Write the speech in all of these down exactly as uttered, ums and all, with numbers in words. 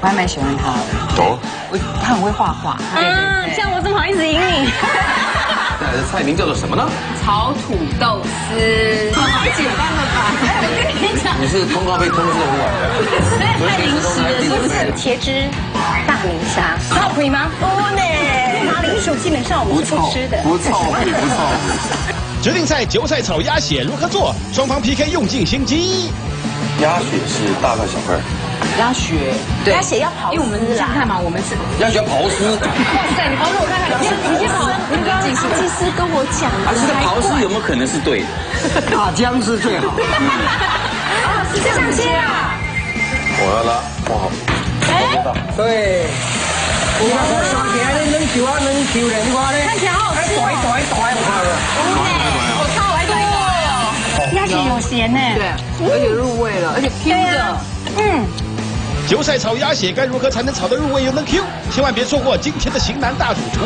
我还蛮喜欢他的。哦，我他很会画画。 嗯，像我这么好意思赢你。 再来的菜名叫做什么呢？ 炒土豆丝。 太简单了吧？我跟你讲， 你是通告被通知的很晚的。 太临时了，是不是？茄汁大明虾，靠谱吗？不呢，马铃薯基本上我们是不吃的。 不臭，不臭。 指定赛韭菜炒鸭血如何做？双方 P K 用尽心机。 鸭血是大块小块。 鸭血，对， 鸭血要刨丝， 因为我们你看嘛，我们是鸭血要刨丝。 哇塞，你刨丝我看看，你你先刨。你刚技术技师跟我讲的， 这个刨丝有没有可能是对的？ 打姜是最好。 啊，是这样切啊！ 我要拉，哇， 哎， 对。有啊，我上起来你能跳啊，能跳嘞，你话咧？ 看起来好好吃。 甩甩甩，我看了。 我超爱多。鸭血有咸呢， 对，而且入味了，而且 Q 的， 嗯。 韭菜炒鸭血该如何才能炒得入味又能 Q？ 千万别错过今天的型男大主厨。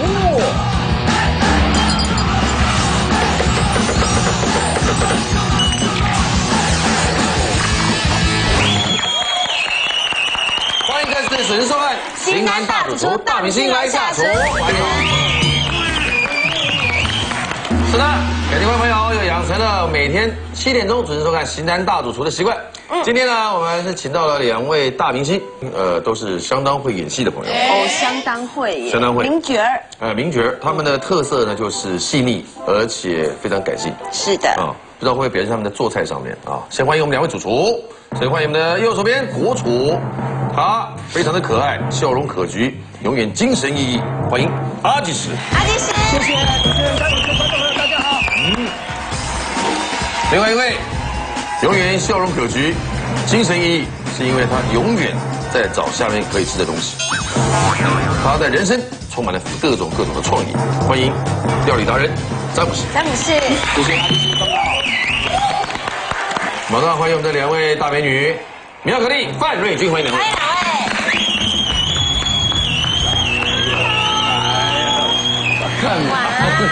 欢迎再次准时收看《型男大主厨》，大明星来下厨，欢迎。是的，感谢各位朋友又养成了每天七点钟准时收看《型男大主厨》的习惯。今天呢，我们是请到了两位大明星，呃，都是相当会演戏的朋友。 哦，相当会耶， 相当会。 名角儿。 呃，名角儿，他们的特色呢就是细腻，而且非常感性。 是的。 啊，不知道会不会表现在他们的做菜上面啊？先欢迎我们两位主厨，先欢迎我们的右手边国厨，他非常的可爱，笑容可掬，永远精神奕奕。欢迎阿基师。 阿基师， 谢谢主持人、观众朋友，大家好。 嗯。另外一位。永远笑容可掬，精神奕奕，是因为他永远在找下面可以吃的东西。他在人生充满了各种各种的创意。欢迎料理达人詹姆士。 詹姆士， 谢谢。马上欢迎我们的两位大美女，苗可丽、范瑞君，欢迎两位。 干嘛？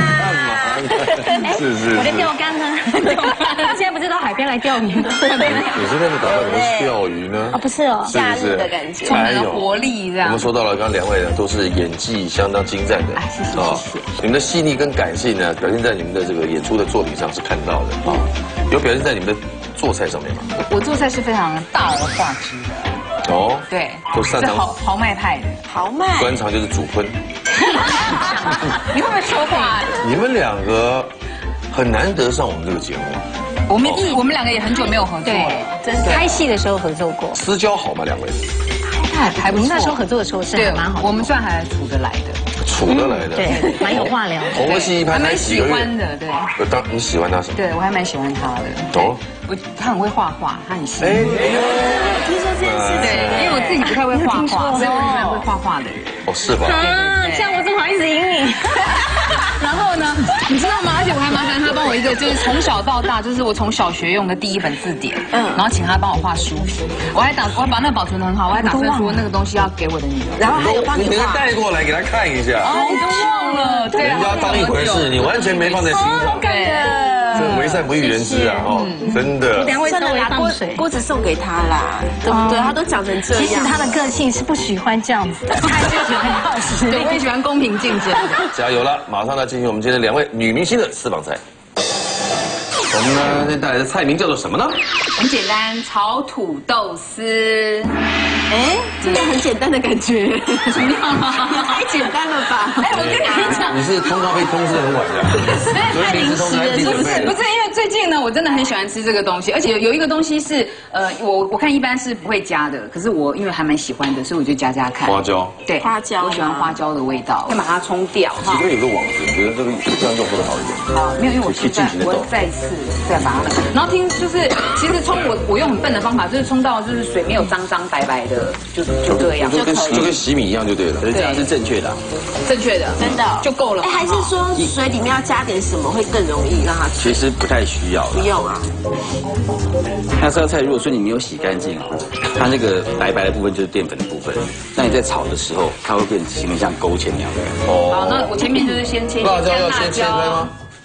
是是， 我在钓竿呢。现在不是到海边来钓鱼吗？ 你是那个打算不是钓鱼呢？ 啊，不是哦，夏日的感觉， 充满了活力这样。 我们说到了，刚刚两位呢都是演技相当精湛的。 哎，谢谢谢谢。 你们的细腻跟感性呢，表现在你们的这个演出的作品上是看到的啊，有表现在你们的做菜上面吗？ 我做菜是非常大而化之的。哦，对， 都擅长豪豪迈派的。 豪迈。 专长就是主烹。 你会不会说话？ 你们两个很难得上我们这个节目。 我们我们两个也很久没有合作了， 真的。拍戏的时候合作过。 私交好吗？两位？ 还还不错。我们那时候合作的时候是还蛮好。 我们算还处得来的。 处得来的。 对，蛮有话聊。 红了戏一拍， 还蛮喜欢的，对。 当你喜欢他什么？ 对我还蛮喜欢他的。哦。我他很会画画，他很细腻。 听说这件事情。 对，因为我自己不太会画画，所以我是蛮会画画的人。 哦，是吧？ 啊，像我这么好意思赢你。 然后呢，你知道吗？而且我还麻烦他帮我一个，就是从小到大，就是我从小学用的第一本字典，嗯，然后请他帮我画书皮，我还打，我还把那保存得很好，我还打算说那个东西要给我的女儿， 然后还有帮你画， 带过来给他看一下。 哦，你都忘了，对， 人家当一回事，你完全没放在心上， 对， 这为善不欲人知啊，哦，真的。 两位都拿锅锅子送给他啦，对不对？他都讲成这样。其实他的个性是不喜欢这样子的，他就喜欢靠实力， 对，我也喜欢公平竞争。 加油了，马上来进行我们今天两位女明星的私房菜。我们呢，今天带来的菜名叫做什么呢？ 很简单，炒土豆丝。 哎，这个很简单的感觉，怎么样啊？太简单了吧？哎，我跟你讲， 你是通告被通知很晚的， 太临时了，是不是？不是，因为最近呢，我真的很喜欢吃这个东西，而且有有一个东西是，呃，我我看一般是不会加的，可是我因为还蛮喜欢的，所以我就加加看。 花椒。 对， 花椒， 我喜欢花椒的味道，先把它冲掉哈。其中有个网子，我觉得这个这样用会不会好一点？ 好，没有，因为我是在我再次再把它，然后听就是，其实冲我我用很笨的方法，就是冲到就是水没有脏脏白白的，就就这样， 就跟就跟洗米一样就对了。 可是这样是正确的， 正确的， 真的就够了。 哎，还是说水里面要加点什么会更容易让它吃？ 其实不太需要， 不用啊。 那这道菜如果说你没有洗干净哦，它那个白白的部分就是淀粉的部分，那你在炒的时候，它会变形成像勾芡那样。 哦。好，那我前面就是先切辣椒要先切开吗？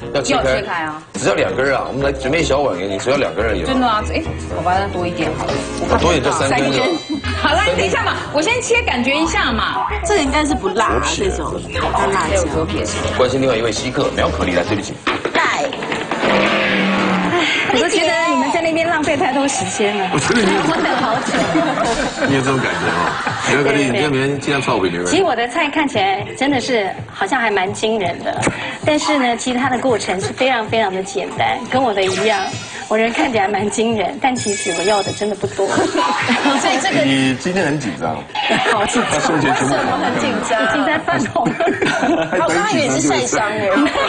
要切开， 要切开啊， 只要两根啊。我们来准备一小碗给你，只要两根而已。 真的啊？哎，我把它多一点好了，我怕多一点就三根了。 好了，你等一下嘛，我先切感觉一下嘛。 这个应该是不辣这种，干辣椒。 左撇子。 关心另外一位稀客苗可丽来，对不起。 来。我都觉得你们在那边浪费太多时间了。 我觉得你我等好久。 你有这种感觉哦？苗可丽，你跟别人尽量照顾别人。 其实我的菜看起来真的是好像还蛮惊人的，但是呢，其实它的过程是非常非常的简单，跟我的一样。我人看起来蛮惊人，但其实我要的真的不多。所以这个你今天很紧张， 好紧张， 胸前全部我很紧张， 已经在泛红了。 我刚刚以为是晒伤哎，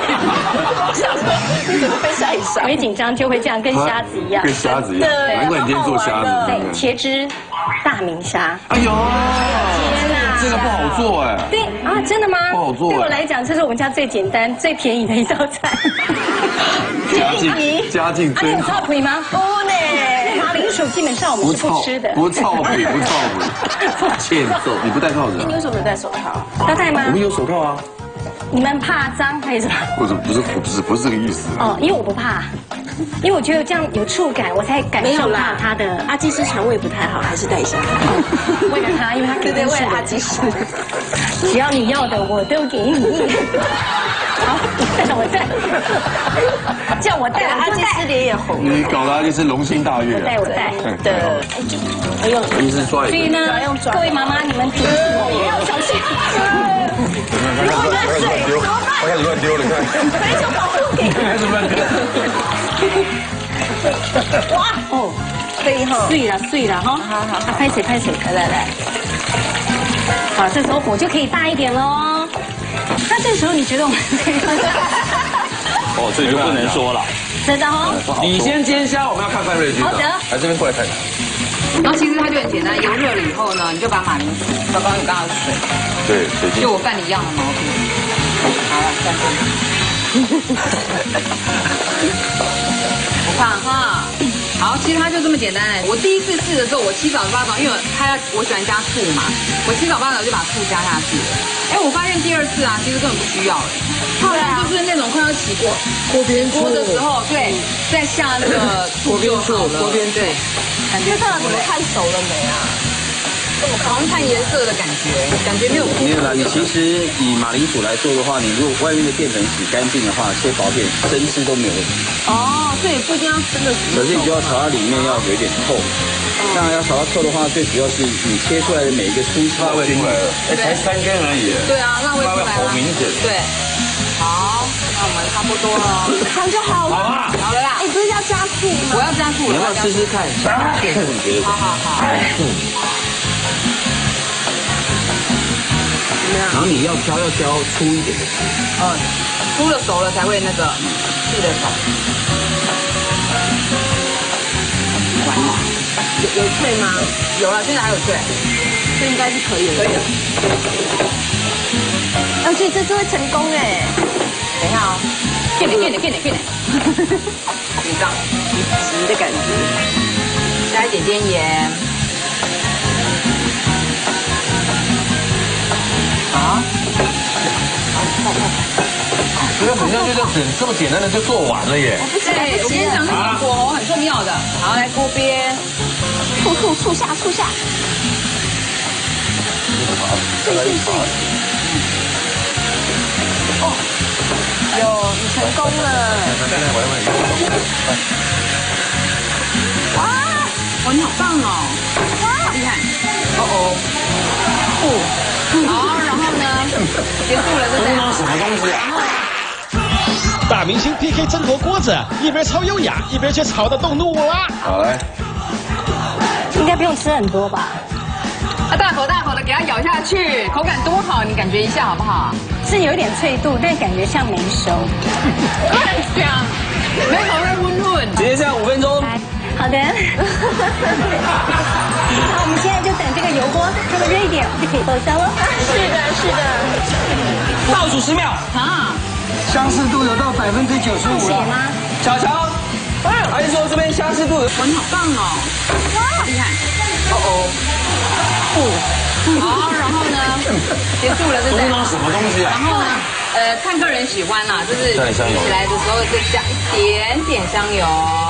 你怎么被晒伤？ 我一紧张就会这样，跟瞎子一样。 跟瞎子一样，难怪你今天做瞎子。 对，茄汁大明虾。 哎呦， 天哪， 这个不好做哎。 对啊，真的吗？ 不好做。 对我来讲，这是我们家最简单、最便宜的一道菜。 家境家境真好。 啊，你有吗？不呢，马铃薯基本上我们是不吃的。 不臭屁，不臭屁，欠揍！你不戴套子？ 你为什么没戴手套？ 要戴吗？ 我们有手套啊。 你们怕脏还是什么？ 或者不是不是不是这个意思。 哦，因为我不怕，因为我觉得这样有触感，我才感受到它的。 阿基师肠胃不太好，还是戴一下。 为了他，因为他肯定是为了阿基师。 只要你要的，我都给你。好，带我带，叫我带， 阿基师脸也红。 你搞的阿基师龙心大悦。 我带我带。 对， 哎呦，阿基师抓一个。 所以呢，各位妈妈，你们煮也要小心。 开始乱丢，他开始乱丢了，你看。 没有保护给。 开始乱丢。 哇哦， 可以哈。 碎了碎了哈。好好，拍水拍水，来来来。好，这时候火就可以大一点喽。那这时候你觉得我们这个？ 哦，这就不能说了。 真的哦。 你先煎虾，我们要看范瑞君。 好的。 来这边过来看。 然后其实它就很简单，油热了以后呢，你就把马铃薯，刚刚有刚刚的水， 对，水晶。 就我拌你一样的毛肚。好了，下去。不怕哈。好，其实它就这么简单哎。我第一次试的时候，我七早八早，因为它要我喜欢加醋嘛，我七早八早就把醋加下去了。哎，我发现第二次啊，其实根本不需要了。它好像就是那种快要起锅锅边锅的时候，对，再下那个锅边醋了，锅边对，感觉这你们看熟了没啊？ 好像看颜色的感觉，感觉没有。 没有啦，你其实以马铃薯来做的话，你如果外面的淀粉洗干净的话，切薄片生吃都没有问题。 哦，所以不一定要真的。 可是你就要炒到里面要有一点透。当然要炒到透的话，最主要是你切出来的每一个蔬菜味出来了，哎，才三根而已。 对啊，辣味出来了， 好明显。 对。好，那我们差不多了， 这样就好了。 好了， 好了啦。 哎，不是要加醋吗？ 我要加醋， 你要不要试试看？你觉得？ 好好好。 然后你要挑要挑粗一点的。 嗯，粗了熟了才会那个细的熟。完了， 有有脆吗？ 有了，现在还有脆， 这应该是可以的。 可以的。 而且这次会成功哎！ 等一下哦，变点变点变点变点，紧张， 急的感觉。 加一点点盐。好， 这个好像就这样子，这么简单的就做完了耶。 对，我跟你讲，那个火候很重要的。好，来锅边， 醋醋醋下醋下。对对对。哦，有，你成功了。 再来，我来问哇，哇，你好棒哦！哇，厉害！哦哦，哦。好，然后呢？结束了，对不对？ 什么东西啊？ 大明星 P K 争夺锅子，一边超优雅，一边却吵得动怒啊！ 好来， 应该不用吃很多吧？ 啊，大口大口的给它咬下去，口感多好，你感觉一下好不好？ 是有点脆度，但感觉像没熟。 乱讲，没口味混混。 直接上五分钟。 好的。好，我们现在就等这个油锅稍微热一点，就可以爆香了。 是的，是的。 倒数十秒啊！ 相似度有到百分之九十五了。 吗？ 小乔，阿姨说这边相似度有。 哇，你好棒哦！哇，厉害！哦哦。哦。好，然后呢？结束了，对不对？ 什么东西啊？ 然后呢？ 呃，看个人喜欢啦，就是加点香油起来的时候就加一点点香油。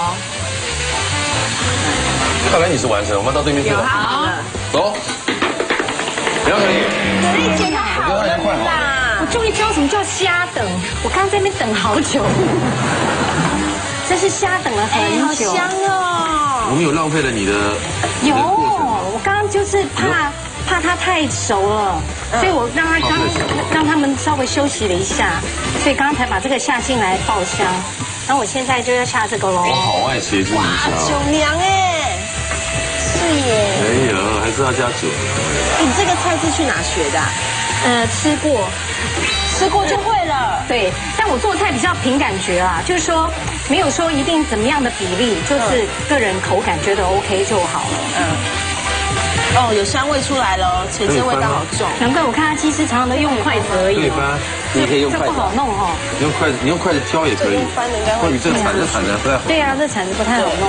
看来你是完成，我们到对面去了。 好， 走。梁可丽， 可丽姐她好了啦！ 我终于知道什么叫瞎等，我刚刚在那边等好久，真是瞎等了很久。 好香哦！ 我们有浪费了你的有，我刚刚就是怕怕它太熟了，所以我让它刚让他们稍微休息了一下，所以刚刚才把这个下进来爆香。然后我现在就要下这个喽。 我好爱茄子明啊， 虾。 酒娘哎，是耶！ 没有，还是要加酒。 你这个菜是去哪学的？ 呃，吃过， 吃过就会了。 对，但我做菜比较凭感觉啊，就是说没有说一定怎么样的比例，就是个人口感觉得 OK 就好了。 嗯。哦，有香味出来了，茄子味道好重。 难怪我看他其实常常都用筷子而已。 对吧？你可以用筷子， 这不好弄哦。 你用筷子，你用筷子挑也可以。 翻的应该会。 你这铲子铲的不太好。 对啊，这铲子不太好弄。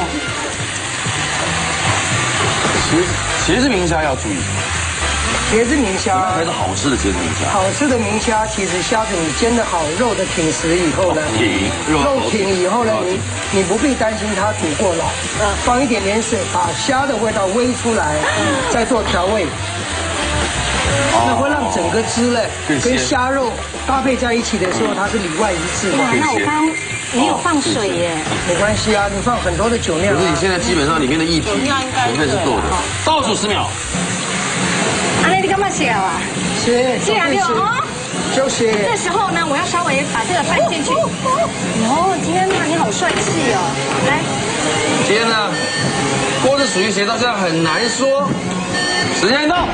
茄子茄子明虾要注意， 茄子明虾还是好吃的茄子明虾。 好吃的明虾，其实虾子你煎得好，肉的挺实以后呢， 挺肉肉挺以后呢，你你不必担心它煮过老，嗯，放一点点水，把虾的味道煨出来，再做调味，那会让整个汁呢跟虾肉搭配在一起的时候，它是里外一致的。 哇，那我刚刚没有放水耶。 没关系啊，你放很多的酒酿。 可是你现在基本上里面的液体全部是够的。倒数十秒。 阿丽，你干嘛写啊？ 写， 写啊，六哦。 就写。 这时候呢，我要稍微把这个翻进去。哦，天哪，你好帅气哦！来， 今天呢，锅子属于谁到现在很难说。时间到。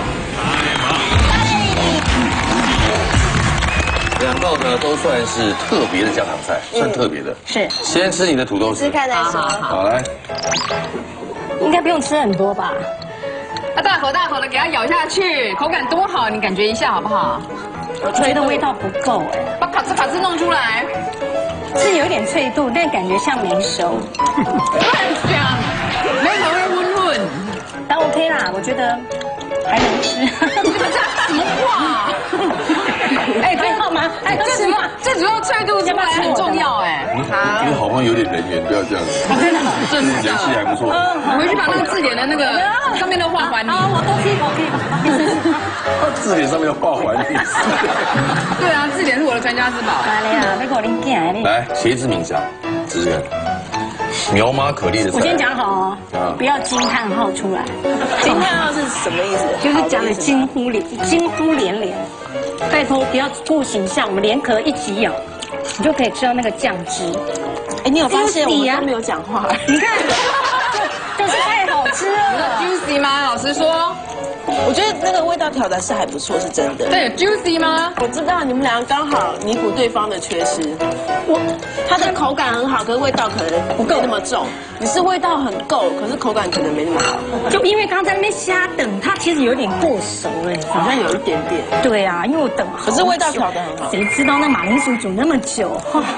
两道呢都算是特别的家常菜，算特别的。 是。 先吃你的土豆丝。 吃看再说。 好来。 应该不用吃很多吧？ 它大口大口的给它咬下去，口感多好，你感觉一下好不好？ 我觉得味道不够哎， 把卡兹卡兹弄出来， 是有点脆度，但感觉像没熟。 乱讲，没头会温润， 但 OK 啦，我觉得还能吃。 你们这什么话？哎， 还好吗？还能吃吗？ 最主要脆度出来很重要哎。 好，因为好朋友有点人缘，不要这样子。 真的， 真的人气还不错。 你回去把那个字典的那个上面的话还你。 啊，我都可以，我可以。 字典上面的话还你。 对啊，字典是我的传家之宝。 来呀，那个我拎进来。 来，茄子明虾，试试看。苗妈可丽的菜。 我先讲好哦，不要惊叹号出来。 惊叹号是什么意思？ 就是讲的惊呼连惊呼连连。拜托不要顾形象，我们连壳一起咬，你就可以吃到那个酱汁。 哎，你有发现我们都没有讲话？ 你看，就是太好吃了。 Juicy 吗？老实说， 我觉得那个味道调的是还不错，是真的。 对 ，Juicy 吗？ 我知道你们两个刚好弥补对方的缺失。我它的口感很好，可是味道可能不够那么重。你是味道很够，可是口感可能没那么好。 就因为刚刚在那边瞎等，它其实有点过熟了， 好像有一点点。 对啊，因为我等好久， 可是味道调得很好。 谁知道那马铃薯煮那么久？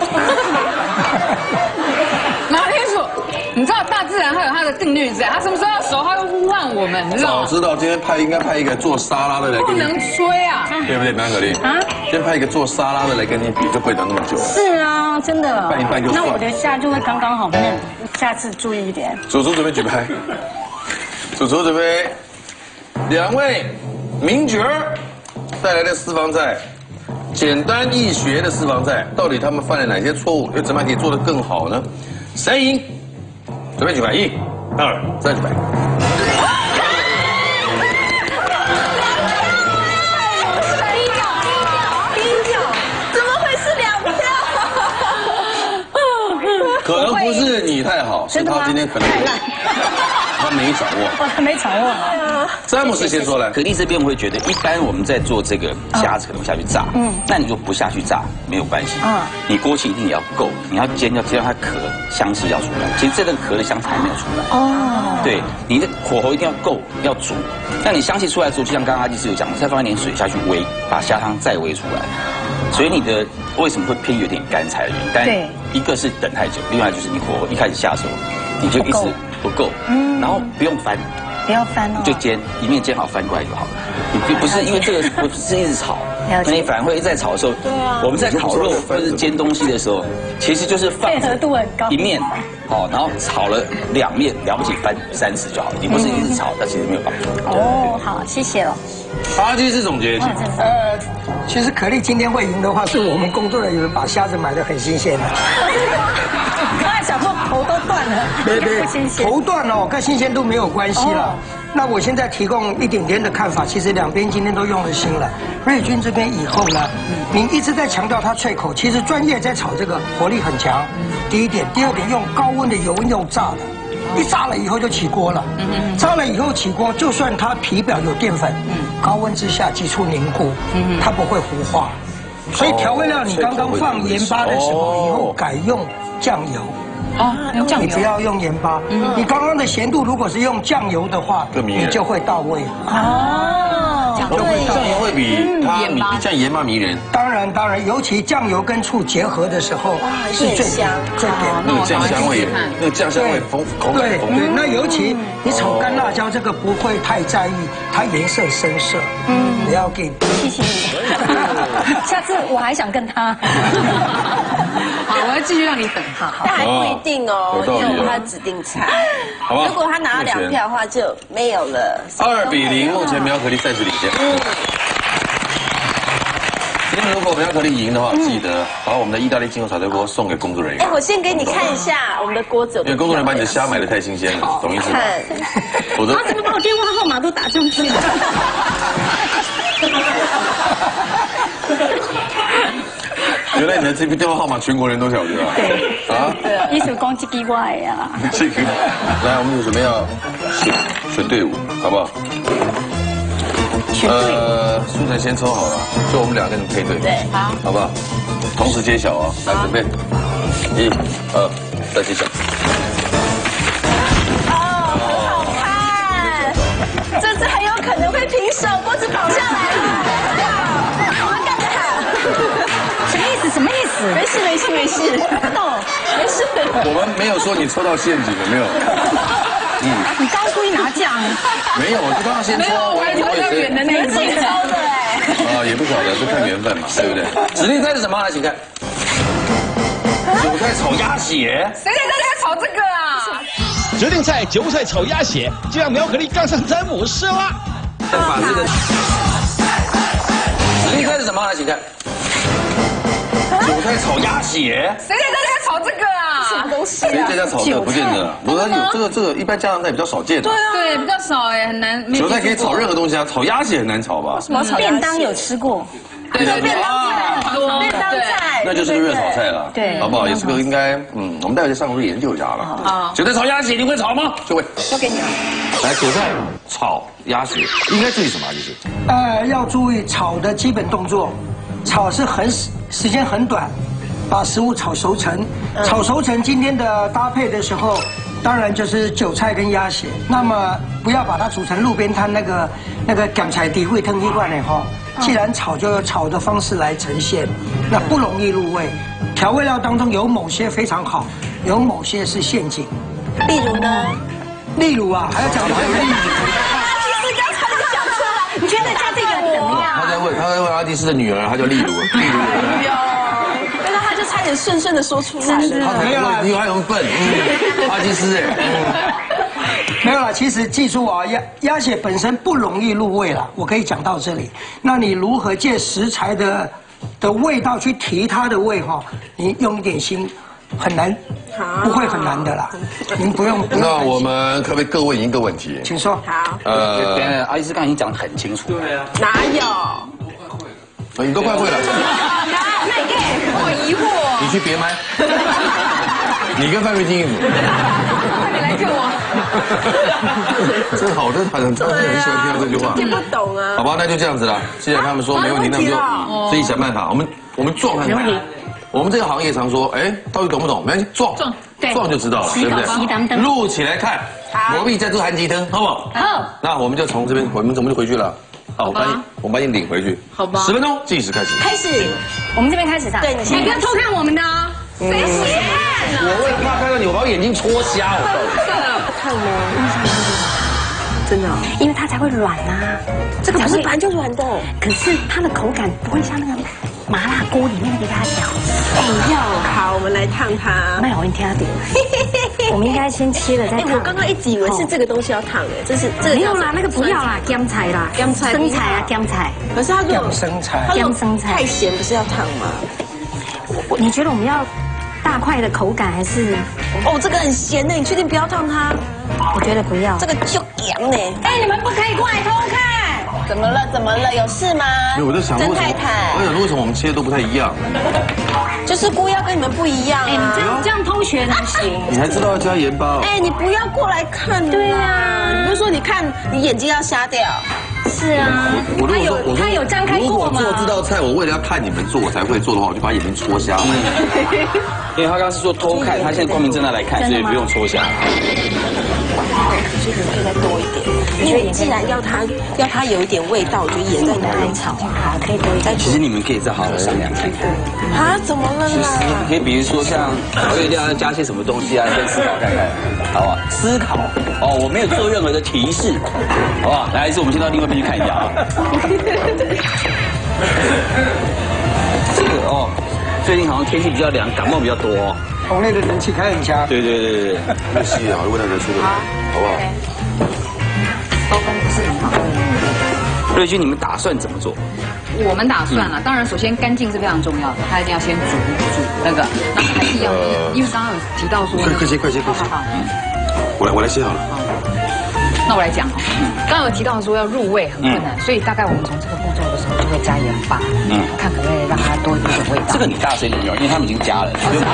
马铃薯，你知道大自然它有它的定律在，它什么时候要熟，它会呼唤我们，你知道吗？ 早知道今天派应该派一个做沙拉的来跟你， 不能吹啊， 对不对，苗可丽？啊，先派一个做沙拉的来跟你比，就不会等那么久。 是啊，真的。 拌一拌就算。 那我的虾就会刚刚好嫩，下次注意一点。 主厨准备举牌，主厨准备，两位名角儿带来的私房菜。简单易学的私房菜，到底他们犯了哪些错误？又怎么样可以做得更好呢？谁赢？准备举牌，一、二、三，举牌。 低调，低调，怎么会是两票？ 可能不是你太好，是他今天可能他没掌握， 我还没掌握。 詹姆斯先说来， 可丽这边我会觉得，一般我们在做这个虾子可能下去炸，嗯，那你就不下去炸没有关系，嗯，你锅气一定也要够，你要煎要煎到它壳香气要出来，其实这个壳的香气还没有出来，哦，对，你的火候一定要够，要足，那你香气出来的时候，就像刚刚阿基师有讲，再放一点水下去煨，把虾汤再煨出来，所以你的为什么会偏有点干柴的原因，但一个是等太久，另外就是你火候一开始下的时候，你就一直不够，嗯，然后不用翻。 不要翻哦， 就煎一面煎好翻过来就好了。你不是因为这个不是一直炒， 那你反而会在炒的时候，对啊，我们在烤肉或者是煎东西的时候，其实就是放配合度很高一面，好，然后炒了两面，了不起翻三次就好了。你不是一直炒，但其实没有帮助。 哦，好，谢谢了。 阿基师总结， 呃，其实可丽今天会赢的话，是我们工作人员把虾子买得很新鲜的。 刚才想说头都断了， 对对不新鲜， 头断了跟新鲜度没有关系了。那我现在提供一点点的看法，其实两边今天都用了心了。瑞君这边以后呢，您一直在强调它脆口，其实专业在炒这个火力很强。第一点，第二点用高温的油用炸的，一炸了以后就起锅了。炸了以后起锅，就算它皮表有淀粉，高温之下急速凝固，它不会糊化。所以调味料你刚刚放盐巴的时候，以后改用酱油。 哦，用酱油， 你不要用盐巴。你刚刚的咸度如果是用酱油的话，你就会到位。 哦， 酱油会比它比像盐巴迷人。 当然当然，尤其酱油跟醋结合的时候是最香最甜。 那个酱香味，那个酱香味丰口感对对，那尤其你炒干辣椒这个不会太在意它颜色深色。嗯，不要给。 谢谢你，下次我还想跟他。 好，我要继续让你等。好好。 但还不一定哦， 因因为他指定菜。 好吧。 如果他拿了两票的话，就没有了。 二比零，目前苗可丽暂时领先。嗯。今天如果苗可丽赢的话，记得把我们的意大利进口炒菜锅送给工作人员。 哎，我先给你看一下我们的锅子。 因为工作人员把你的虾买的太新鲜了，懂意思吗？否则。 他怎么把我电话号码都打上去了？ 原来你的这个电话号码全国人都晓得啊！ 对啊，艺术攻击意外呀！ 这个，来，我们就准备要选选队伍，好不好？呃，素材先抽好了，就我们两个人配对， 对， 好， 好不好？同时揭晓哦，来准备，一、二，再揭晓。 哦，好看，这次很有可能会平手，锅子跑下来了。我们干得好！ 什么意思？什么意思？ 没事没事没事，懂，没事。 我们没有说你抽到陷阱了，没有。 嗯，你刚故意拿奖？ 没有，我就刚刚先抽， 我还抽到远的那个自己抽的哎。 啊，也不晓得，就看缘分嘛，对不对？指定菜是什么？来，请看。韭菜炒鸭血。 谁在这里炒这个啊？ 指定菜韭菜炒鸭血，就让苗可丽杠上詹姆斯啦。 把这个指定菜是什么？来，请看。韭菜炒鸭血。 谁在这里炒这个啊？ 什么东西谁啊？ 在家炒这个不见得，不是有这个这个一般家常菜比较少见的。 对啊，对，比较少哎，很难。 韭菜可以炒任何东西啊，炒鸭血很难炒吧？ 什么炒便当有吃过？ 对对对很多便当菜， 那就是个热炒菜了， 对， 好不好？也是个应该，嗯，我们待会上去研究一下了。啊，韭菜炒鸭血，你会炒吗？就会。 交给你了。 来，韭菜炒鸭血应该注意什么？就是， 呃，要注意炒的基本动作，炒是很时间很短，把食物炒熟成。炒熟成今天的搭配的时候，当然就是韭菜跟鸭血。那么不要把它煮成路边摊那个那个干菜底会腾一罐的哈。既然炒就用炒的方式来呈现，那不容易入味。调味料当中有某些非常好，有某些是陷阱。 例如呢？ 例如啊，还要讲还有例如。 其实刚才就讲出来，你觉得加这个怎么样？ 他在问他在问阿蒂斯的女儿，他叫例如。例如。 原来他就差点顺顺的说出来了。 没有啊，你还有笨，阿蒂斯哎。 没有啦，其实记住啊，鸭鸭血本身不容易入味了，我可以讲到这里。那你如何借食材的的味道去提它的味哈？你用一点心，很难，不会很难的啦。您不用。 那我们可不可以各问一个问题？ 请说。 好。 呃，阿医师刚才已经讲得很清楚。对啊。 哪有？ 你都快会了。 我疑惑。 你去别麦。你跟范瑞金一组。 你来救我。 真好，真很真的很喜欢听到这句话。 听不懂啊。 好吧，那就这样子了。既然他们说没问题，那我们就自己想办法。我们我们撞看看。我们这个行业常说，哎，到底懂不懂？没关系，撞撞撞就知道了，对不对？录起来看。魔币在做韩吉灯，好不好？ 好。 那我们就从这边，我们怎么就回去了？好，我把你我把你领回去。 好吧。 十分钟计时开始。 开始。 我们这边开始上。 对，你先。 你不要偷看我们的啊。谁先？ 我为了怕看到你，我把我眼睛戳瞎，我告诉你。 看吗？ 真的， 因为它才会软呐。 这个不是本来就软的， 可是它的口感不会像那个麻辣锅里面那个鸭脚。 哎，要好，我们来烫它。 那我听他点，我们应该先切了再烫。 我刚刚一直以为是这个东西要烫哎，这是这个没有啦，那个不要啦，姜菜啦， 姜菜生菜啊，姜菜。 可是它如果生菜， 姜生菜太咸，不是要烫吗？ 我你觉得我们要大块的口感还是？ 哦，这个很咸呢，你确定不要烫它？ 我觉得不要。 这个就凉呢。 哎，你们不可以过来偷看。 怎么了？怎么了？有事吗？ 我在想， 曾太太， 我想为什么我们切的都不太一样？ 就是菇要跟你们不一样啊！ 哎，你这样这样偷学怎么行？ 你还知道要加盐巴？ 哎，你不要过来看。 对呀， 你不是说你看你眼睛要瞎掉？ 是啊，他有他有张开过吗？ 如果做这道菜，我为了要看你们做，我才会做的话，我就把眼睛戳瞎了。 因为他刚刚是说偷看，他现在光明正大来看，所以不用戳瞎。 所以你可以再多一点。因为既然要它要它有一点味道，我觉得盐再多一炒，好，可以多一点。 其实你们可以再好好商量看看。 啊，怎么了啦？ 可以比如说像调味料要加些什么东西啊，先思考看看，好不好？思考哦，我没有做任何的提示，好不好？来，一次我们先到另外一边去看一下啊。这个哦，最近好像天气比较凉，感冒比较多哦。 棚内的人气开很强。 对对对对对， 那戏啊，为了再出个，好不好？ 刀工不是很好。 瑞君，你们打算怎么做？ 我们打算了，当然首先干净是非常重要的，它一定要先煮煮那个，那还是一样，因为刚刚有提到说， 快快切快切快切， 好好， 我来我来切好了。 那我来讲哦，刚刚有提到说要入味很困难，所以大概我们从这个步骤的时候就会加盐巴，嗯，看可不可以让它多一点味道。 这个你大声一点，因为他们已经加了。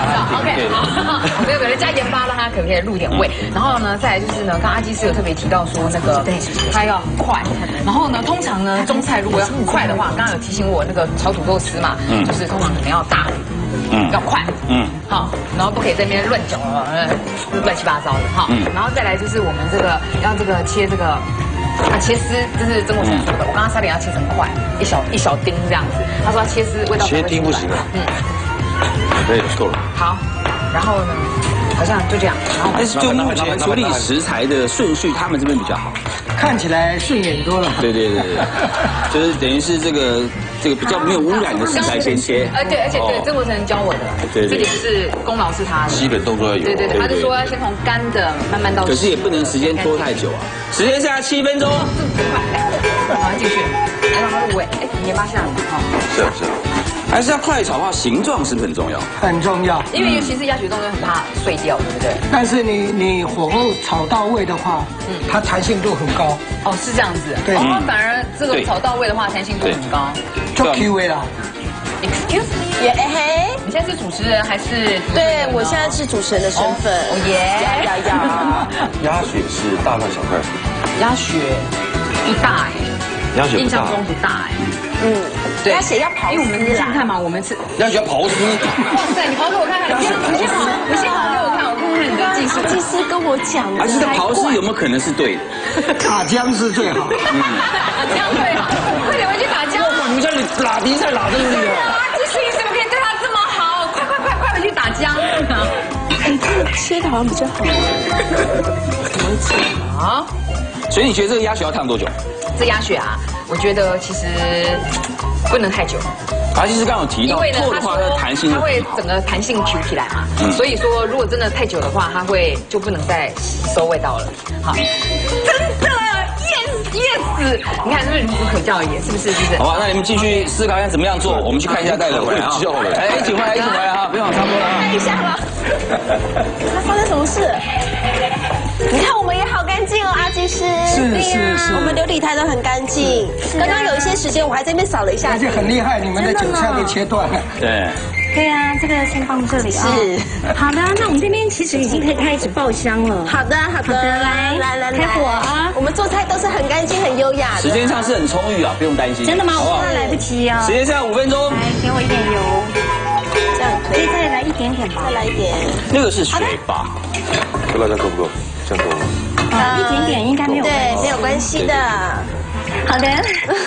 OK， 好，我们有可能加盐巴，让它可不可以入点味？然后呢，再来就是呢，刚刚阿基师有特别提到说那个，对，它要很快。然后呢，通常呢，中菜如果要很快的话，刚刚有提醒我那个炒土豆丝嘛，嗯，就是通常可能要大。嗯，要快，嗯，好，然后不可以在那边乱搅了，乱七八糟的哈，嗯，然后再来就是我们这个要这个切这个啊切丝，这是曾国成说的，我刚刚差点要切成块，一小一小丁这样子，他说要切丝味道切丁不行啊， 嗯， 可以够了， 好，然后呢，好像就这样，然后但是就目前处理食材的顺序，他们这边比较好， 看起来顺眼多了。 对对对对，就是等于是这个。这个比较没有污染的食材先切， 呃对，而且对曾国成教我的， 对对， 这点是功劳是他的， 基本动作要有， 对对对，他就说要先从干的慢慢到， 可是也不能时间拖太久啊，时间剩下七分钟， 然后进去，来让它入味，哎，盐巴下了哈， 是啊是啊， 还是要快炒的话，形状是不是很重要？ 很重要， 因为尤其是鸭血冻又很怕碎掉，对不对？ 但是你你火候炒到位的话，嗯，它弹性度很高。 哦，是这样子， 对， 哦，反而这个炒到位的话，弹性度很高， 就 Q 味了。 Excuse me， 耶嘿， 你现在是主持人还是？ 对，我现在是主持人的身份。 哦耶， 呀呀呀！ 鸭血是大块小块？ 鸭血不大哎， 鸭血印象中不大哎。 嗯，对，鸭血要刨丝， 因为我们想看嘛，我们吃鸭血要刨丝。 哇塞，你刨给我看看，你先你先刨，你先刨给我看，我看看你的技术。 技师跟我讲的， 还是刨丝有没有可能是对的？ 打姜是最好。 打姜最好，快点回去打姜。 你们家里拉比赛拉的厉害。 技师你怎么可以对他这么好？快快快快回去打姜。 哎，这个切的好像比较好。怎么切啊？ 所以你觉得这个鸭血要烫多久？ 这鸭血啊，我觉得其实不能太久。 他其实刚刚有提到，做的话它的弹性它会整个弹性 Q 起来嘛，嗯、所以说如果真的太久的话，它会就不能再吸收味道了。好，真的 yes yes， 你看是不是孺子可教也？是不是？是不是？ 好吧，那你们继续思考一下怎么样做，我们去看一下带着回来啊。哎，一起回来，一起回来啊！不用差不多了啊。 看一下吧。他发生什么事？你看我们也好干净哦，阿技师。 是是是， 我们琉璃台都很干净。刚刚有一些时间，我还在那边扫了一下。 而且很厉害，你们的韭菜被切断了。 对。 对啊，这个先放这里啊。 是。 好的，那我们这边其实已经可以开始爆香了。 好的，好的， 来来来开火啊！ 我们做菜都是很干净、很优雅的。 时间上是很充裕啊，不用担心。 真的吗？我怕来不及啊。 时间剩下五分钟。 来，给我一点油。 这样可以。 可以再来一点点吧。 再来一点。 那个是水吧？ 这辣椒够不够？这样够吗？ 啊，一点点应该没有关系。 对，没有关系的。 好的。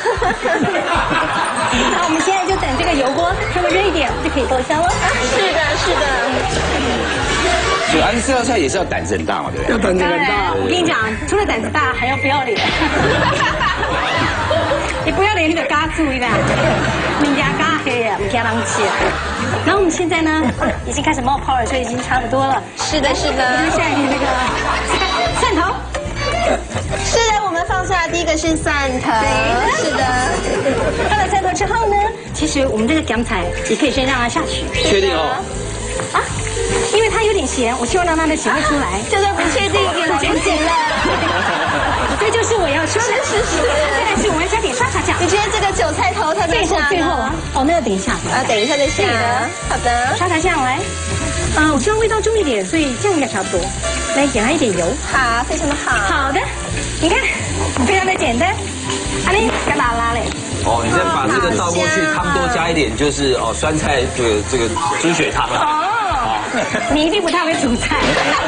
好，我们现在就等这个油锅稍微热一点，就可以爆香了。 是的，是的。 所以安利这道菜也是要胆子很大嘛，对不对？ 要胆子很大。 我跟你讲，除了胆子大，还要不要脸。你不要脸，你得嘎住一点，你家嘎黑啊，你家当气啊。然后我们现在呢，已经开始冒泡了，所以已经差不多了。 是的，是的。 下一个那个蒜头。 是的，我们放出来第一个是蒜头。是的。 放了蒜头之后呢，其实我们这个姜菜也可以先让它下去。 确定哦。 啊，因为它有点咸，我希望让它的咸味出来。 就算不确定也来不及了。 这就是我要说的。 是是是。 再来是我们加点沙茶酱。 你觉得这个韭菜头特别香？ 最后啊，哦，那个等一下。 啊，等一下再下。好的。 沙茶酱来。啊，我希望味道重一点，所以酱应该差不多。来，给它一点油。 好，非常的好。 好的，你看，非常的简单。阿丽，干嘛拉嘞？ 哦，你再把这个倒过去，汤多加一点，就是哦酸菜这个这个猪血汤了。 哦，你一定不太会煮菜。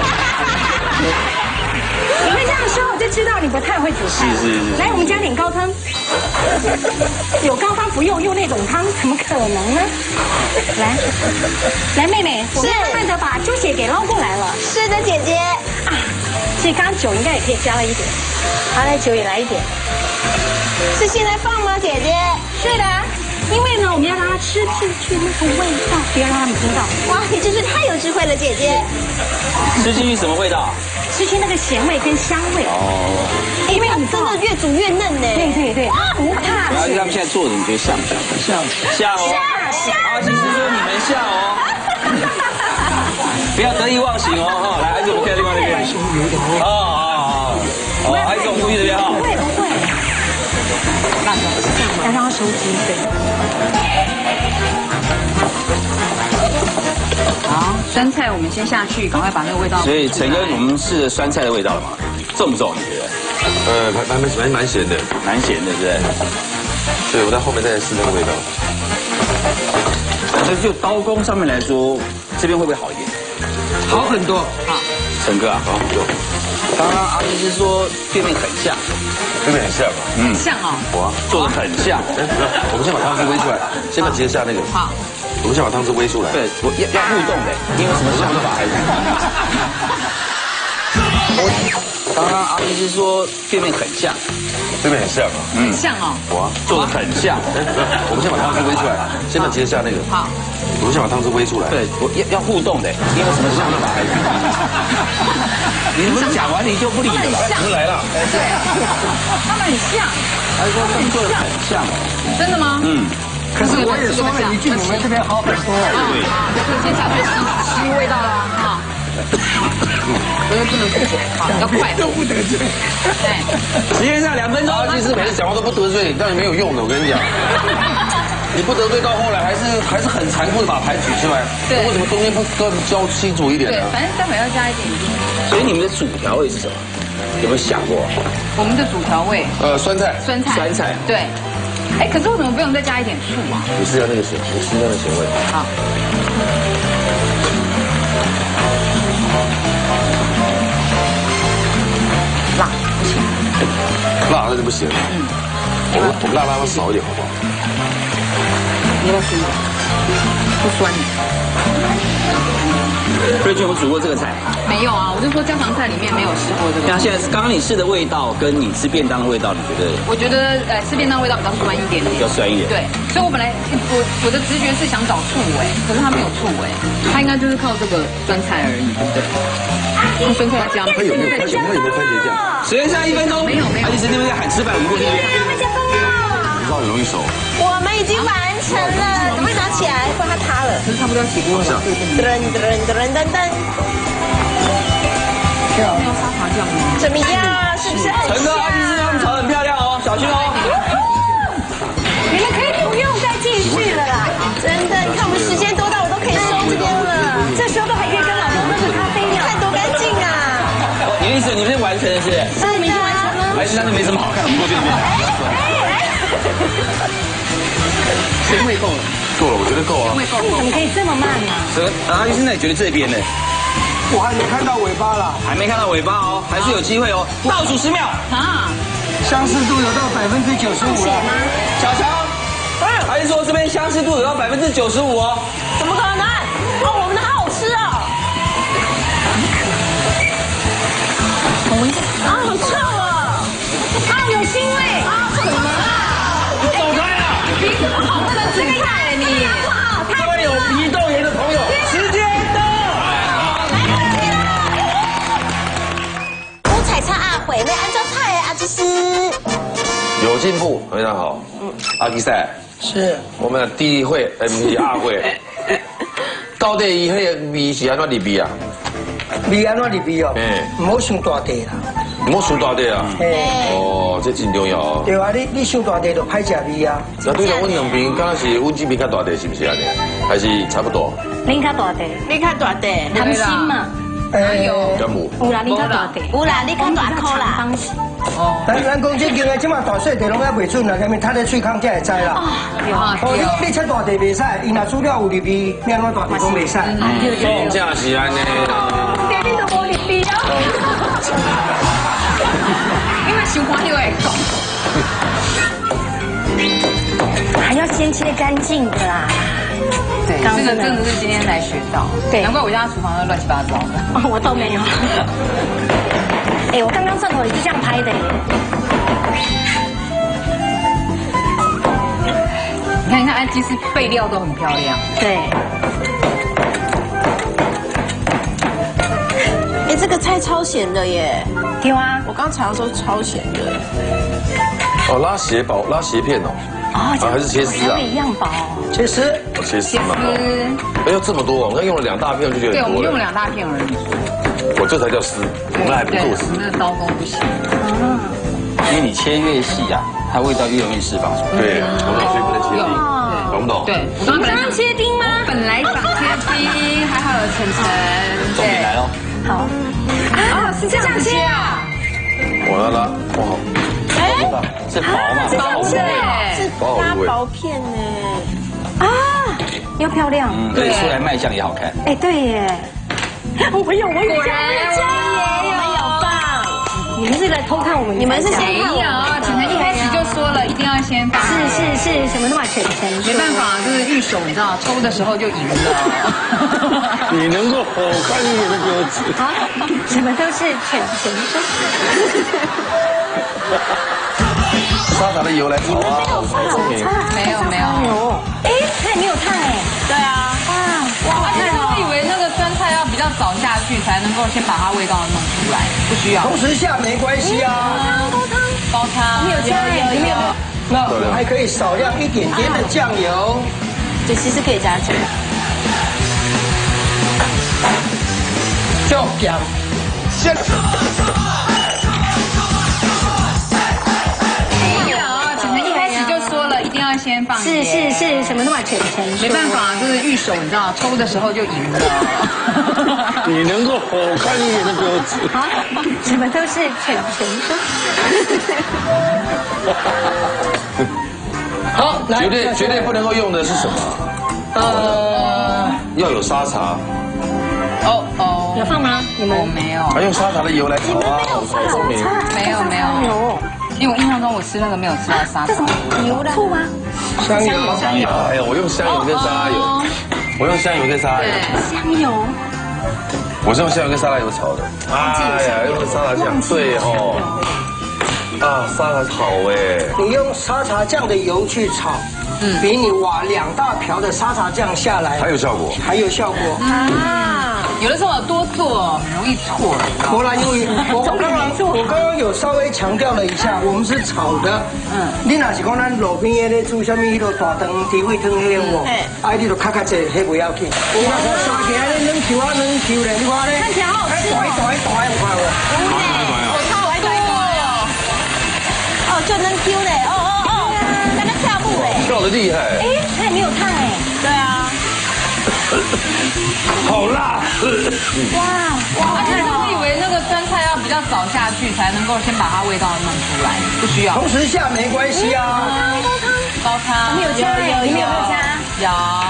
你会这样说，我就知道你不太会煮菜。 是是是。 来，我们加点高汤。有高汤不用，用那种汤，怎么可能呢？来，来，妹妹，我们慢慢的把猪血给捞过来了。 是的，姐姐。 啊，其实刚刚酒应该也可以加了一点。好，来酒也来一点。 是现在放吗，姐姐？ 是的。因为呢，我们要让它吃进去那个味道，不要让他们听到。 哇，你真是太有智慧了，姐姐。 吃进去什么味道？ 吃进那个咸味跟香味。哦。因为你真的越煮越嫩呢。 对对对。哇，不怕。 而且他们现在做的，你觉得像不像？ 像像哦。 像。 阿基师说你们像哦。不要得意忘形哦哈！来，还是我们看另外那边。哦哦哦。哦，还是我们故意这边哈。 不会不会。辣椒要让它收汁，对。 好，酸菜我们先下去，赶快把那个味道。 所以陈哥，我们试了酸菜的味道了吗？重不重？你觉得？ 呃，蛮蛮蛮蛮咸的， 蛮咸的，对不对？ 对，我在后面再试那个味道。 所以就刀工上面来说，这边会不会好一点？ 好很多。 好，陈哥啊，好有。刚刚阿基师说店面很像， 店面很像啊， 嗯， 像哦， 哇，做的很像。 我们先把汤汁煨出来，先把直接下那个。 好， 我们先把汤汁煨出来。 对，我要要互动的，因为什么像法？刚刚阿基师说店面很像， 店面很像啊， 嗯，像哦， 哇， 做的很像。 我们先把汤汁煨出来，先把直接下那个。 好， 我们先把汤汁煨出来。 对，我要要互动的，因为什么像法？你不是讲完你就不理了？ 不来了。 对，他们很像， 他说他们做的很像， 真的吗？ 嗯。 可是我也说了一句，你们这边好很多。 对，就接下去吸吸味道了啊。所以不能过火，好，要快， 都不得罪。 对， 时间上两分钟。 阿基师每次讲话都不得罪，但是没有用的，我跟你讲。你不得罪到后来还是还是很残酷的把牌举出来。 对。 为什么中间不更教清楚一点呢？ 对，反正待会要加一点。 所以你们的主调味是什么？有没有想过？ 我们的主调味， 呃，酸菜。 酸菜。 酸菜。 对。哎，可是为什么不用再加一点醋啊？ 你试一下那个咸，你试一下那个咸味。 好。辣不行。 辣那就不行。嗯。我们我们辣辣要少一点，好不好？ 你要吃一点，不酸的。 瑞君有煮过这个菜？ 没有啊，我就说家常菜里面没有试过这个。 那现在是刚刚你试的味道，跟你吃便当的味道，你觉得？ 我觉得呃，吃便当味道比较酸一点点。 比较酸一点。对， 所以我本来我我的直觉是想找醋味，可是它没有醋味，它应该就是靠这个酸菜而已，对不对？用酸菜加吗？ 它有没有番茄？它有没有番茄酱？ 时间剩一分钟。 没有没有。 还是那边在喊吃饭五遍。 你知道很容易熟。 我们已经完成了，赶快拿起来，不然它塌了。 可是差不多要起锅了。 噔噔噔噔噔噔。 没有沙茶酱吗？ 怎么样？是不是很像？ 陈哥，阿基师他们炒很漂亮哦，小心哦。 你们可以不用再继续了啦。 真的，你看我们时间多到我都可以收这边了。 这时候都还可以跟老公喝个咖啡呢。 看多干净啊！ 你的意思你们是完成的是？ 是我们已经完成了。 还是那就没什么好看，我们过去那边。 咸味够了， 够了，我觉得够啊。 你怎么可以这么慢呢？ 这阿基师，那你觉得这边呢？ 我还没看到尾巴啦， 还没看到尾巴哦，还是有机会哦。倒数十秒啊！ 相似度有到百分之九十五了。 小强，还是说这边相似度有到百分之九十五哦？ 怎么可能？哦，我们的好好吃哦。 啊，好臭啊！ 啊，有腥味啊！什么啊？ 你走开啊！ 鼻子不好不能吃菜，你不好，太各位有鼻窦炎的朋友，时间到。 五彩叉阿毁妹安装菜阿基斯。 有进步，非常好。嗯，阿基赛是我们的第一会，呃，不是二会。到底伊迄个味是安怎入味啊？ 味安怎入味哦？ 哎， 唔好伤大地啦。 唔好输大地啊！哦，这真重要哦。 对啊，你你伤大地就歹食味啊。 那对了，阮两边敢若是阮这边较大地，是不是安尼？还是差不多？ 恁较大地， 你看大地， 糖心嘛， 哎呦， 敢有？ 有啦，恁较大地， 有啦，你看大颗啦。 方形。 哦， 咱咱讲这间个即马大细地拢还袂准啦，下面摊在喙孔才会知啦。哦，你你切大地袂使，伊若煮了有入味，你安怎大地拢袂使。 真正是安尼。 爹你都无入味啊！ 因为喜欢又会搞。 还要先切干净的啦。 对，这个真的是今天才学到。对，难怪我家厨房都乱七八糟的。 哦，我都没有。哎，我刚刚镜头也是这样拍的。 你看，你看，哎，其实备料都很漂亮。 对。 哎，这个菜超咸的耶。 对啊， 我刚查的时候超咸的。 哦，拉斜薄，拉斜片哦。 哦， 还是切丝啊？ 一样薄。 切丝。 切丝嘛。哎呦，这么多哦！我看用了两大片，就觉得对，我多了。 们用了两大片而已。 我这才叫丝，我们还不够丝。 我们的刀工不行。 啊。 因为你切越细啊，它味道越容易释放出来。 对，我们所以不能切丁，懂不懂？ 对， 我刚刚想切丁吗？ 本来想切丁，还好有晨晨。 重点来喽。 好。啊，是这样切啊？ 我要拉，哇！ 哎，是薄嘛？ 是薄的， 是拉薄片呢。 啊，又漂亮。 嗯，对，出来卖相也好看。 哎，对耶。我有，我有加，我有加我们有放。 你们是来偷看我们？ 你们是先看我们？晨晨一开始就说了，一定要先放。 是是是，什么都把晨晨。 没办法，就是御手，你知道，抽的时候就赢了。 你能够好看一点的给我指。 啊，什么都是晨晨说。 沙茶的油来炒啊！ 没有没有。 哎，菜没有烫哎。对啊。哇哇！ 而且我以为那个酸菜要比较早下去，才能够先把它味道弄出来，不需要。 同时下没关系啊。 煲汤， 煲汤。 有加有有。 那我们还可以少量一点点的酱油。 对，其实可以加酱。 就酱。先。 先放是是是，什么都把晨晨。 没办法，就是御手，你知道，抽的时候就赢了。 你能够好看一点的给我指。 啊，什么都是晨晨说。好，绝对绝对不能够用的是什么？呃，要有沙茶。 哦哦， 有放吗？你们没有。 还用沙茶的油来炒啊？ 没有没有。因为我印象中我吃那个没有吃到沙茶。 这什么油的醋吗？ 香油， 香油。哎呀，我用香油跟沙拉油，我用香油跟沙拉油。 香油。 我是用香油跟沙拉油炒的。哎呀，用沙拉酱，对哦。啊，沙拉好哎。 你用沙茶酱的油去炒，嗯，比你挖两大瓢的沙茶酱下来还有效果， 还有效果啊。有的时候多做很容易错。 不然因为我刚刚我刚刚有稍微强调了一下，我们是炒的。嗯，你若是讲咱路边的咧煮什么迄个大肠、猪尾汤迄种哦，哎，你就卡卡济，迄不要紧。你若是沙起来咧，软 Q 啊软 Q 咧，你看咧， 看起来好好吃哦。 大大大有看无？ 我超爱多哦。哦，就能 Q 嘞，哦哦哦，跟他跳舞嘞。 跳得厉害。 哎，它也没有烫哎。 对啊。 好辣！ 哇哇！ 而且我以为那个酸菜要比较早下去，才能够先把它味道弄出来，不需要。 同时下没关系啊。 煲汤， 煲汤。 没有加，有有有加。 有。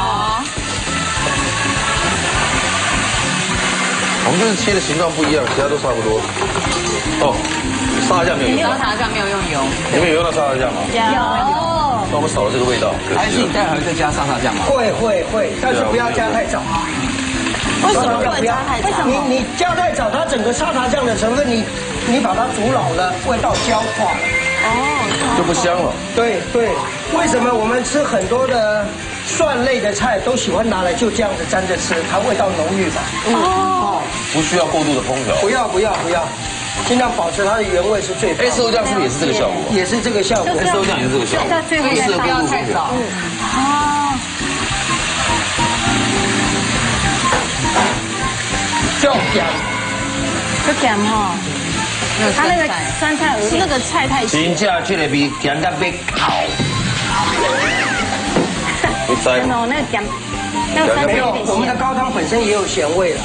我们就是切的形状不一样，其他都差不多。哦，沙拉酱没有用。 沙拉酱没有用油。 你们有用到沙拉酱吗？ 有。 那我们少了这个味道。 还是你待会再加沙茶酱吗？ 会会会，但是不要加太早。 为什么不要加太早？ 你你加太早，它整个沙茶酱的成分，你你把它煮老了，味道焦化了， 哦，就不香了。 对对，为什么我们吃很多的蒜类的菜都喜欢拿来就这样子沾着吃，它味道浓郁嘛？ 哦，不需要过度的烹调。 不要不要不要，尽量保持它的原味是最棒。 哎，石头酱是不是也是这个效果？ 也是这个效果。 石头酱也是这个效果。 最后是不要太早。嗯。 哦。 就咸， 就咸哈。它那个酸菜是那个菜太咸。 真正这个味咸到要烤。你知真的，那个咸，那个酸菜有点咸。 我们的高汤本身也有咸味了。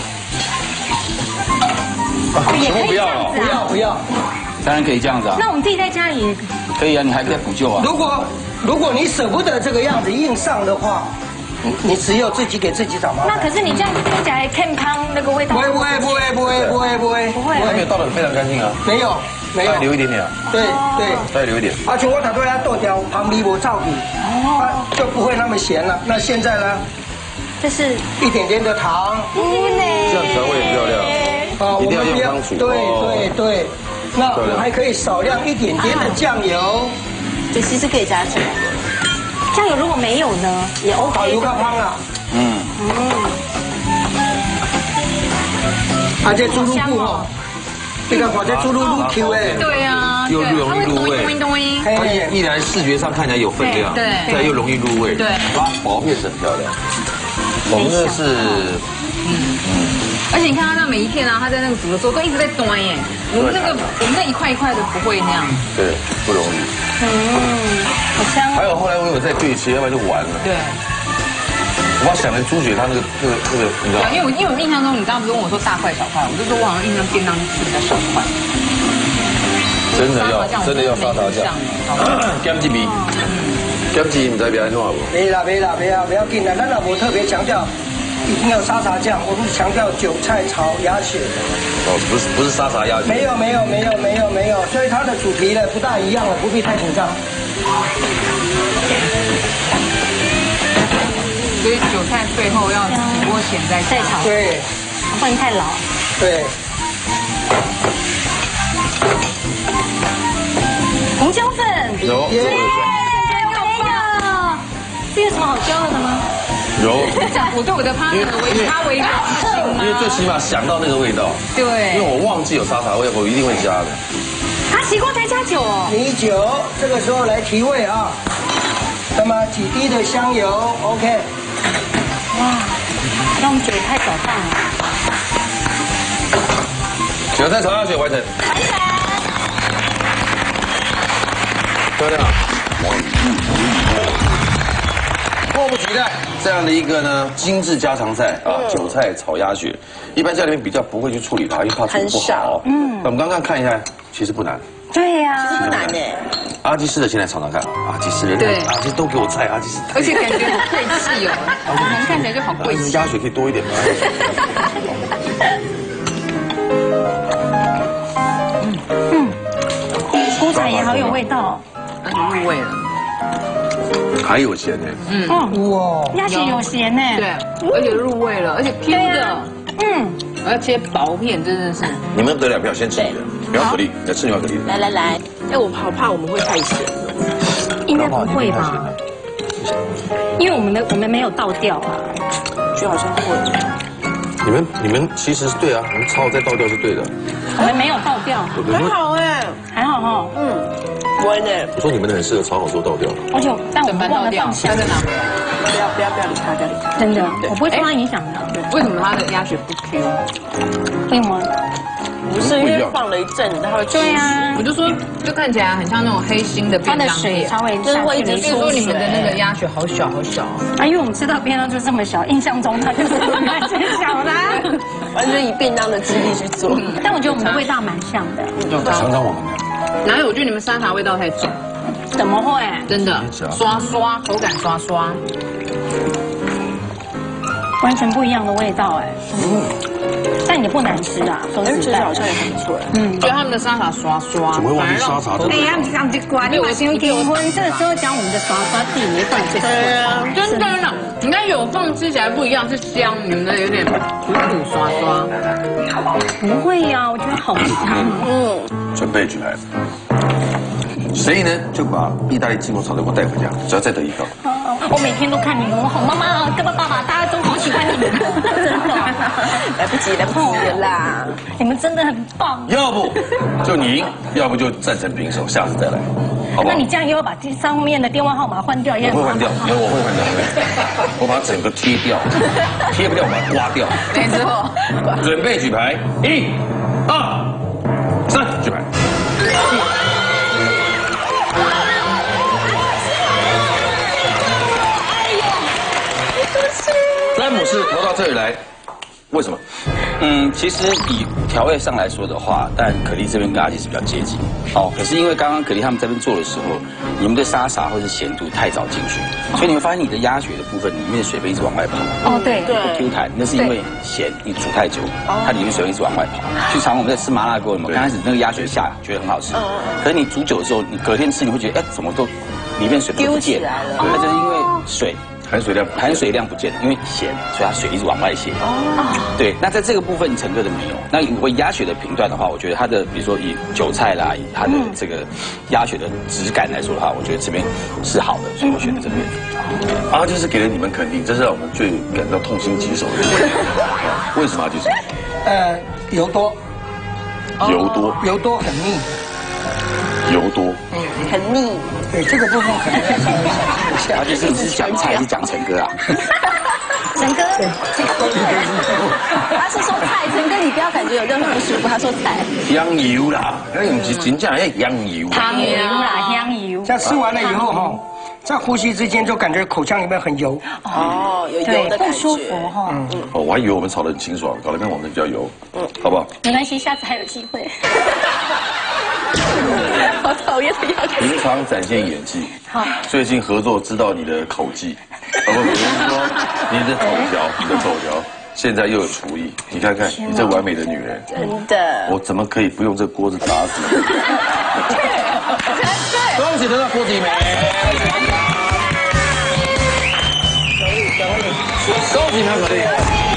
全部不要了， 不要不要。 当然可以这样子啊。 那我们自己在家里可以啊，你还可以补救啊。 如果如果你舍不得这个样子硬上的话。你你只有自己给自己找麻烦。 那可是你这样听起来健康那个味道。 不会不会不会不会不会不会不会。 它没有倒得非常干净啊。 没有没有。 留一点点啊。 对对。 再留一点。 而且我打对它剁掉，旁边我照比，哦，就不会那么咸了。那现在呢？ 这是一点点的糖。 这样调味很漂亮。哦，一定要用汤煮。 对对对。那我还可以少量一点点的酱油。 这其实可以加起来。 酱油如果没有呢，也 OK。 好油较香啦。 嗯。 嗯。 而且猪肉布哦，这个或者猪肉入 Q 哎。 对啊。 又容易入味。它一来视觉上看起来有分量， 对， 再又容易入味， 对， 把它薄片是很漂亮。我们这是， 嗯嗯。而且你看它那每一片啊，它在那个煮的时候都一直在端耶。我们那个我们那一块一块的不会那样。 对，不容易。 嗯，好香。 还有后来我有再对切，要不然就完了。 对。 我想的猪血，它那个那个那个，你知道？ 因为我因为我印象中，你刚刚不是问我说大块小块，我就说我好像印象便当吃比较小块。 真的要真的要沙茶酱。咸几味，咸几你知别安怎无？ 没啦没啦没啦，不要紧啦，咱老婆特别强调。一定要沙茶酱，我们强调韭菜炒鸭血。 哦，不是不是沙茶鸭血。 没有没有没有没有没有，所以它的主题呢不大一样了，不必太紧张。 所以韭菜最后要起锅前再再炒， 对， 不能太老。 对。 红椒粉。 有。 耶，没有。这有什么好教的吗？ 有， 我对我的 partner 我以他为中心因为最起码想到那个味道。 对， 因为我忘记有沙茶味，我一定会加的。 他起锅才加酒哦。 米酒，这个时候来提味啊。那么几滴的香油 ，OK。 哇，那我们酒也太早放了。 韭菜炒鸭血完成。 完成。 漂亮。迫不及待，这样的一个呢精致家常菜啊，韭菜炒鸭血，一般家里面比较不会去处理它，因为怕处理不好。嗯，我们刚刚看一下，其实不难。 对呀， 其实不难呢。 阿基师的先来尝尝看，阿基师人对，阿基都给我菜，阿基师。 而且感觉好贵气哦，人看起来就好贵气。 鸭血可以多一点吗？ 嗯嗯，菇菜也好有味道， 而且入味了。 还有咸呢， 嗯，哇，鸭血有咸呢， 对，而且入味了，而且 Q 的，嗯，我要切薄片，真的是。 你们得两票，先吃你的，苗可丽，来吃苗可丽。 来来来，哎，我好怕我们会太咸了， 应该不会吧？因为我们的我们没有倒掉啊， 就好像会。 你们你们其实是对啊，你们炒再倒掉是对的。 我们没有倒掉， 还好哎， 还好哈，嗯。 不会呢。 我说你们的很适合炒好之后倒掉。 而且，但我们忘了放下。 在哪？ 不要不要不要理他，不要理他。 真的，我不会受它影响的。 为什么它的鸭血不 Q？ 为什么？ 不是因为放了一阵，它会对呀。 我就说，就看起来很像那种黑心的便当店， 稍微就是会一直所以说你们的那个鸭血好小好小。 啊，因为我们吃到便当就这么小，印象中它就是蛮小的。 完全以便当的质地去做。 但我觉得我们的味道蛮像的。 尝尝我们的。 哪有？我觉得你们沙茶味道太重。 怎么会？ 真的，刷刷，口感刷刷， 完全不一样的味道哎。嗯，但也不难吃啊，说实在， 好像也很不错。 嗯，觉得他们的沙茶刷刷， 怎么会忘记沙茶？ 哎呀，这样子乖，你马上结婚，这个时候讲我们的刷刷地，没放最对啊，真的呢。你看有放吃起来不一样，是香，你们的有点苦苦刷刷。 不会呀，我觉得好香。 嗯，准备举牌。谁呢就把意大利鸡肉炒的给我带回家，只要再得一票。 我每天都看你们，我好妈妈，哥哥爸爸，大家都好喜欢你们，真的。 来不及，来不及了啦！ 你们真的很棒。 要不就你赢，要不就战成平手，下次再来，好不好？ 那你这样又要把这上面的电话号码换掉，也我会换掉，因为我会换掉，我把整个贴掉，贴不掉我把它刮掉。 没错。 准备举牌，一、二、三，举牌。詹姆斯投到这里来，为什么？ 嗯，其实以调味上来说的话，但可丽这边跟阿基是比较接近。哦，可是因为刚刚可丽他们这边做的时候，你们的沙沙或是咸度太早进去，所以你会发现你的鸭血的部分里面的水分一直往外跑。 哦，对对，不 Q 弹，那是因为咸，你煮太久，它里面水分一直往外跑。去常我们在吃麻辣锅，有没有？刚开始那个鸭血下觉得很好吃，可是你煮久的时候，你隔天吃你会觉得，哎，怎么都里面水分都不见了？那就是因为水。 含水量含水量不见，因为咸，所以它水一直往外泄。哦，对，那在这个部分陈哥的没有。那如果鸭血的评断的话，我觉得它的比如说以韭菜啦，以它的这个鸭血的质感来说的话，我觉得这边是好的，所以我选的这边。 阿基师给了你们肯定，这是让我们最感到痛心疾首的。为什么阿基师？ 呃，油多， 油多， 油多很腻。 油多， 嗯，很腻。 对，这个部分可能要稍微小心一下。 阿基师是讲菜还是讲陈哥啊？ 陈哥， 他是说菜，陈哥你不要感觉有任何不舒服，他说菜。 香油啦，那不是真正的香油。 香油啦，香油。 这样吃完了以后哈，在呼吸之间就感觉口腔里面很油。 哦，有油的感觉。 不舒服哈。 嗯。哦，我还以为我们炒得很清爽，搞得看我们比较油。嗯，好不好？ 没关系，下次还有机会。 好讨厌的样子。 平常展现演技，好。最近合作知道你的口技，包括比如说你的口条，你的口条，现在又有厨艺，你看看你这完美的女人， 真的， 我怎么可以不用这锅子打死你？恭喜得到锅底梅，恭喜潘可丽，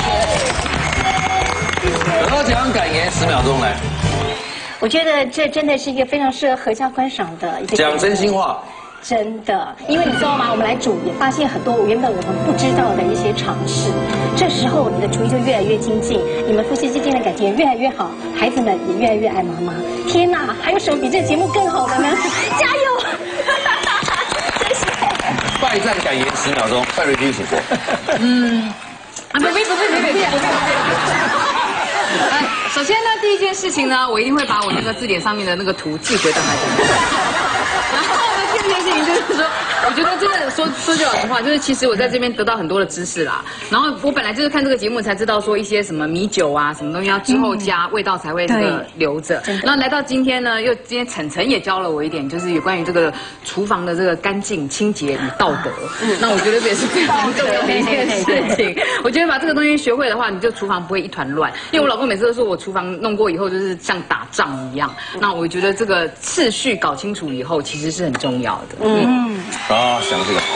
得奖感言十秒钟来。 我觉得这真的是一个非常适合合家观赏的一个。 讲真心话。 真的，因为你知道吗？我们来煮也发现很多原本我们不知道的一些常识。这时候你的厨艺就越来越精进，你们夫妻之间的感情也越来越好，孩子们也越来越爱妈妈。天哪，还有什么比这节目更好的呢？加油！谢谢。 拜赞感言十秒钟，范瑞君请说。 嗯，啊，不不不不不不不。呃，首先呢，第一件事情呢，我一定会把我那个字典上面的那个图寄回到孩子。然后呢，第二件事情就是说，我觉得真的说说句老实话，就是其实我在这边得到很多的知识啦。然后我本来就是看这个节目才知道说一些什么米酒啊，什么东西要之后加，味道才会这个留着。然后来到今天呢，又今天晨晨也教了我一点，就是有关于这个厨房的这个干净、清洁与道德。那我觉得这也是非常重要的一件事情。我觉得把这个东西学会的话，你就厨房不会一团乱。因为我老公每次都说我厨房弄过以后就是像打仗一样。那我觉得这个次序搞清楚以后，其实是很重要的。 嗯，啊，想这个好。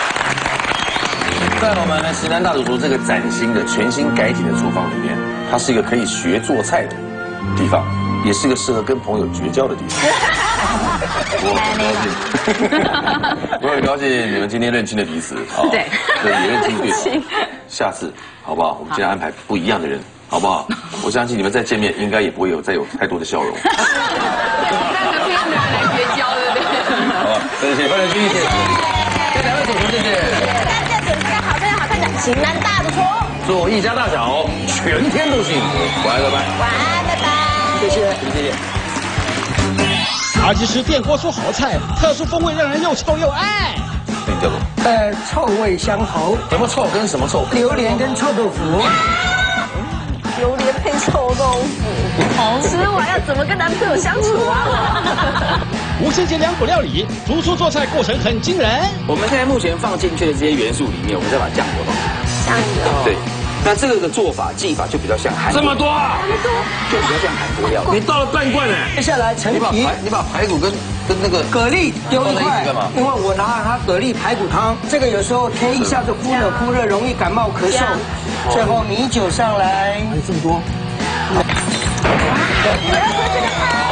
在我们石南大主厨这个崭新的、全新改体的厨房里面，它是一个可以学做菜的地方，也是一个适合跟朋友绝交的地方。我很高兴，我很高兴你们今天认清了彼此，好，对，也认清对方。下次好不好？我们尽量安排不一样的人，好不好？我相信你们再见面，应该也不会有再有太多的笑容。 那个骗人来绝交的，对。 好吧，谢谢，范仁君，谢谢。这两位主厨，谢谢。 大家准备好，非常好看的型男大主厨， 祝一家大小全天都幸福。晚安，拜拜。 晚安，拜拜。 谢谢，谢谢。 阿基师电锅出好菜，特殊风味让人又臭又爱。 那叫做呃，臭味相投。 什么臭跟什么臭？ 榴莲跟臭豆腐。 榴莲配臭豆腐，好吃！我要怎么跟男朋友相处啊？ 无心节两补料理，主厨做菜过程很惊人。 我们现在目前放进去的这些元素里面，我们再把酱油放进去。 酱油。 对。那这个的做法技法就比较像韩国， 这么多啊， 就比较像韩国料理。 你倒了半罐呢。 接下来陈皮， 你把排你把排骨跟跟那个蛤蜊丢一块干嘛？ 因为我拿了它蛤蜊排骨汤，这个有时候天一下就忽冷忽热，容易感冒咳嗽。最后米酒上来， 还有这么多。 我要喝这个汤。